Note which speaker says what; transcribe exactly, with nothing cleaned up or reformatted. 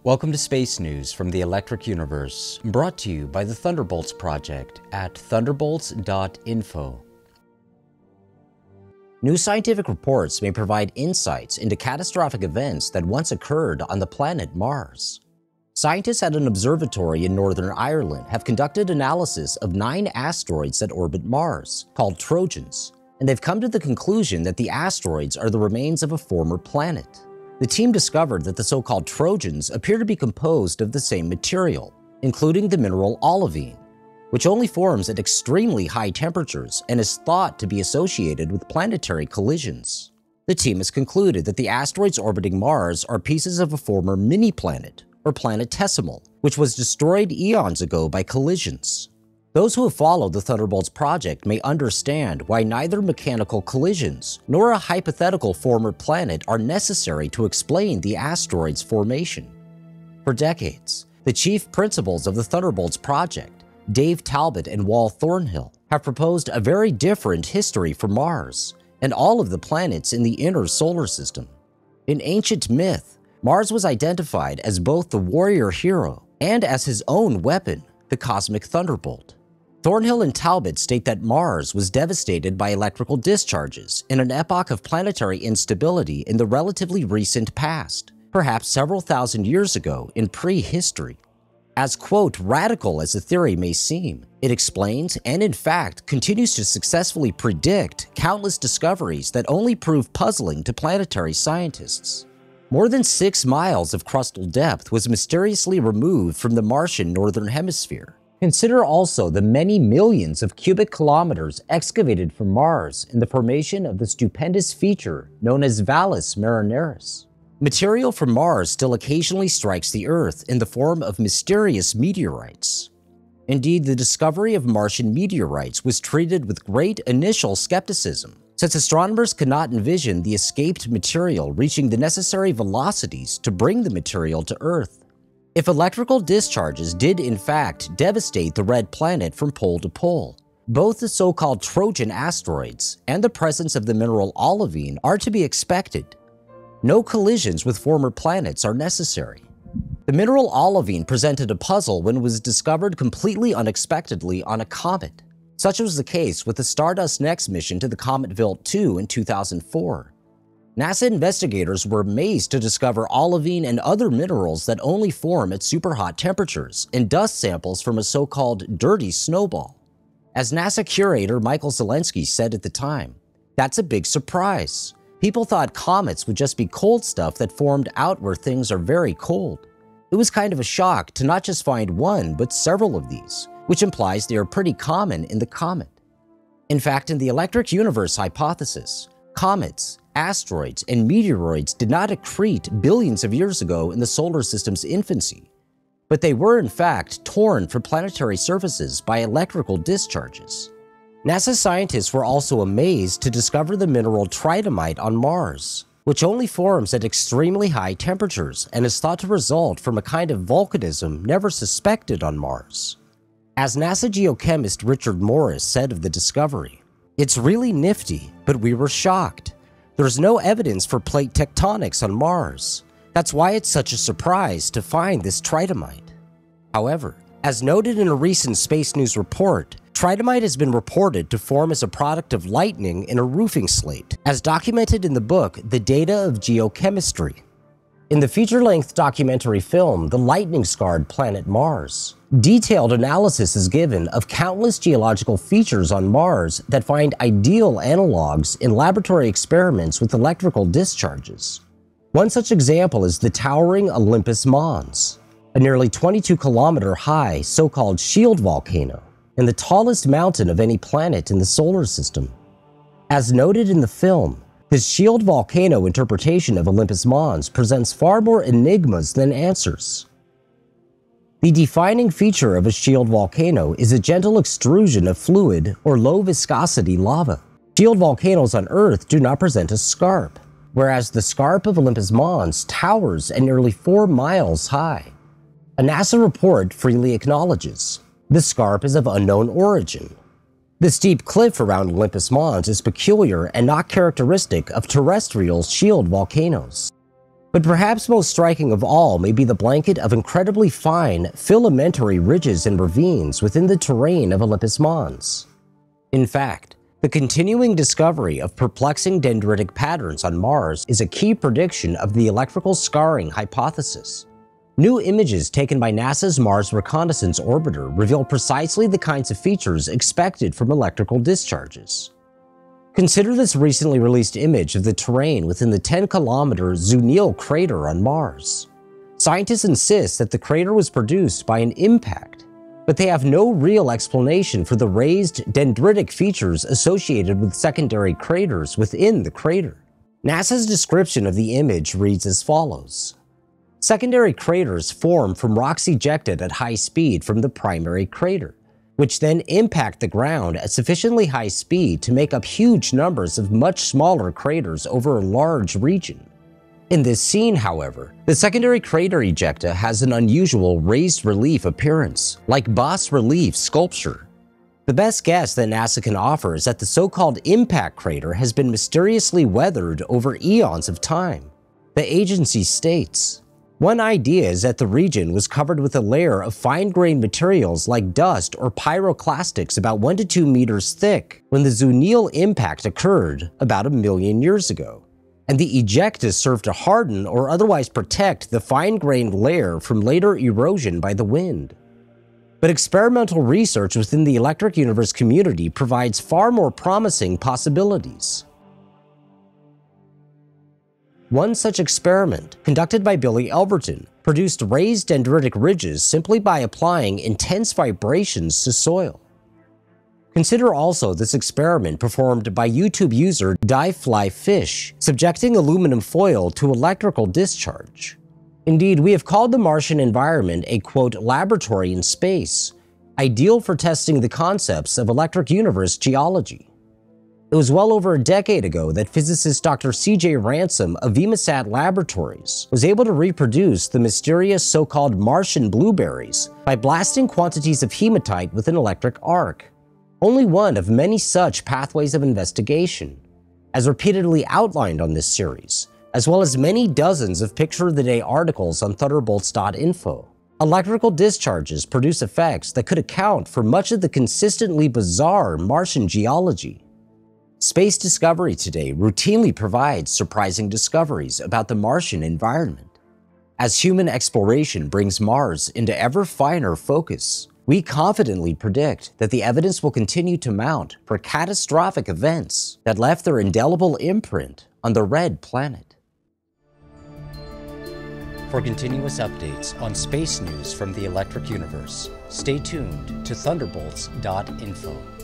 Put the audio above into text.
Speaker 1: Welcome to Space News from the Electric Universe, brought to you by the Thunderbolts Project at thunderbolts dot info. New scientific reports may provide insights into catastrophic events that once occurred on the planet Mars. Scientists at an observatory in Northern Ireland have conducted analysis of nine asteroids that orbit Mars, called Trojans, and they've come to the conclusion that the asteroids are the remains of a former planet. The team discovered that the so-called Trojans appear to be composed of the same material, including the mineral olivine, which only forms at extremely high temperatures and is thought to be associated with planetary collisions. The team has concluded that the asteroids orbiting Mars are pieces of a former mini-planet, or planetesimal, which was destroyed eons ago by collisions. Those who have followed the Thunderbolts project may understand why neither mechanical collisions nor a hypothetical former planet are necessary to explain the asteroid's formation. For decades, the chief principals of the Thunderbolts project, Dave Talbot and Wal Thornhill, have proposed a very different history for Mars and all of the planets in the inner solar system. In ancient myth, Mars was identified as both the warrior hero and as his own weapon, the cosmic Thunderbolt. Thornhill and Talbot state that Mars was devastated by electrical discharges in an epoch of planetary instability in the relatively recent past, perhaps several thousand years ago in prehistory. As, quote, radical as the theory may seem, it explains and in fact continues to successfully predict countless discoveries that only prove puzzling to planetary scientists. More than six miles of crustal depth was mysteriously removed from the Martian northern hemisphere. Consider also the many millions of cubic kilometers excavated from Mars in the formation of the stupendous feature known as Valles Marineris. Material from Mars still occasionally strikes the Earth in the form of mysterious meteorites. Indeed, the discovery of Martian meteorites was treated with great initial skepticism, since astronomers could not envision the escaped material reaching the necessary velocities to bring the material to Earth. If electrical discharges did in fact devastate the red planet from pole to pole, both the so-called Trojan asteroids and the presence of the mineral olivine are to be expected. No collisions with former planets are necessary. The mineral olivine presented a puzzle when it was discovered completely unexpectedly on a comet. Such was the case with the Stardust Next mission to the comet Wilt two in two thousand four. NASA investigators were amazed to discover olivine and other minerals that only form at superhot temperatures in dust samples from a so-called dirty snowball. As NASA curator Michael Zelensky said at the time, "That's a big surprise. People thought comets would just be cold stuff that formed out where things are very cold. It was kind of a shock to not just find one, but several of these, which implies they are pretty common in the comet." In fact, in the electric universe hypothesis, comets, asteroids, and meteoroids did not accrete billions of years ago in the solar system's infancy, but they were in fact torn from planetary surfaces by electrical discharges. NASA scientists were also amazed to discover the mineral tridymite on Mars, which only forms at extremely high temperatures and is thought to result from a kind of volcanism never suspected on Mars. As NASA geochemist Richard Morris said of the discovery, "It's really nifty, but we were shocked. There's no evidence for plate tectonics on Mars. That's why it's such a surprise to find this tridymite." However, as noted in a recent Space News report, tridymite has been reported to form as a product of lightning in a roofing slate, as documented in the book The Data of Geochemistry. In the feature-length documentary film The Lightning-Scarred Planet Mars, detailed analysis is given of countless geological features on Mars that find ideal analogs in laboratory experiments with electrical discharges. One such example is the towering Olympus Mons, a nearly twenty-two kilometer high so-called shield volcano, and the tallest mountain of any planet in the solar system. As noted in the film, this shield volcano interpretation of Olympus Mons presents far more enigmas than answers. The defining feature of a shield volcano is a gentle extrusion of fluid or low-viscosity lava. Shield volcanoes on Earth do not present a scarp, whereas the scarp of Olympus Mons towers at nearly four miles high. A NASA report freely acknowledges the scarp is of unknown origin. The steep cliff around Olympus Mons is peculiar and not characteristic of terrestrial shield volcanoes. But perhaps most striking of all may be the blanket of incredibly fine, filamentary ridges and ravines within the terrain of Olympus Mons. In fact, the continuing discovery of perplexing dendritic patterns on Mars is a key prediction of the electrical scarring hypothesis. New images taken by NASA's Mars Reconnaissance Orbiter reveal precisely the kinds of features expected from electrical discharges. Consider this recently released image of the terrain within the ten kilometer Zunil crater on Mars. Scientists insist that the crater was produced by an impact, but they have no real explanation for the raised dendritic features associated with secondary craters within the crater. NASA's description of the image reads as follows. Secondary craters form from rocks ejected at high speed from the primary crater, which then impact the ground at sufficiently high speed to make up huge numbers of much smaller craters over a large region. In this scene, however, the secondary crater ejecta has an unusual raised relief appearance, like bas-relief sculpture. The best guess that NASA can offer is that the so-called impact crater has been mysteriously weathered over eons of time. The agency states, one idea is that the region was covered with a layer of fine-grained materials like dust or pyroclastics about one to two meters thick when the Zunil impact occurred about a million years ago, and the ejecta served to harden or otherwise protect the fine-grained layer from later erosion by the wind. But experimental research within the electric universe community provides far more promising possibilities. One such experiment, conducted by Billy Elverton, produced raised dendritic ridges simply by applying intense vibrations to soil. Consider also this experiment performed by YouTube user DiveFlyFish, subjecting aluminum foil to electrical discharge. Indeed, we have called the Martian environment a, quote, laboratory in space, ideal for testing the concepts of electric universe geology. It was well over a decade ago that physicist Doctor C J Ransom of VimaSat Laboratories was able to reproduce the mysterious so-called Martian blueberries by blasting quantities of hematite with an electric arc, only one of many such pathways of investigation, as repeatedly outlined on this series, as well as many dozens of picture-of-the-day articles on thunderbolts dot info. Electrical discharges produce effects that could account for much of the consistently bizarre Martian geology. Space discovery today routinely provides surprising discoveries about the Martian environment. As human exploration brings Mars into ever finer focus, we confidently predict that the evidence will continue to mount for catastrophic events that left their indelible imprint on the red planet. For continuous updates on space news from the electric universe, stay tuned to thunderbolts dot info.